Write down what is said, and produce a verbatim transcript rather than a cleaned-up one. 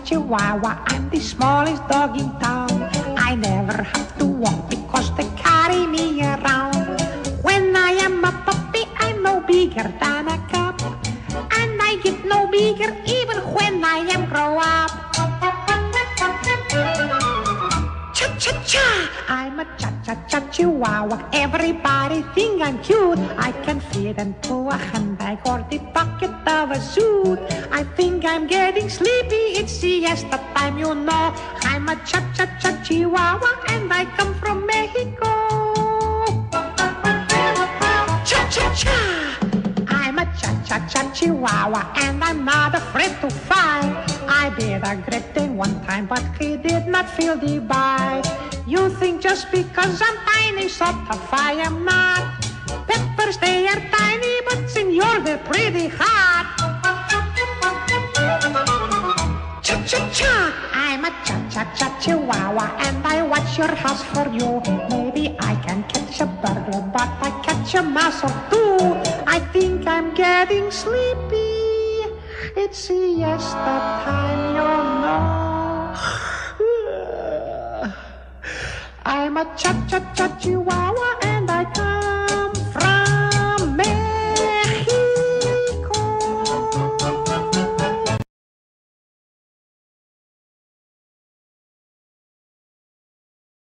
chihuahua. I'm the smallest dog in town. I never have to walk because they carry me around. When I am a puppy, I'm no bigger than a cup, and I get no bigger even when I am grow up. Cha-cha-cha, I'm a cha-cha-cha chihuahua. Everybody think I'm cute. I can fit into a handbag or the pocket of a suit. I think I'm getting sleepy, it's siesta time, you know. I'm a cha-cha-cha chihuahua and I come from Mexico. Cha-cha-cha, I'm a cha-cha-cha chihuahua and I'm not afraid to fight. I did a great thing one time, but he did not feel the bite. You think just because I'm tiny, so tough I am not. Peppers, they are tiny, but senor, they're pretty hot. Cha-cha-cha, I'm a cha-cha-cha chihuahua and I watch your house for you. Maybe I can catch a burglar, but I catch a mouse or two. I think I'm getting sleepy. It's siesta time, you know. I'm a cha-cha-cha chihuahua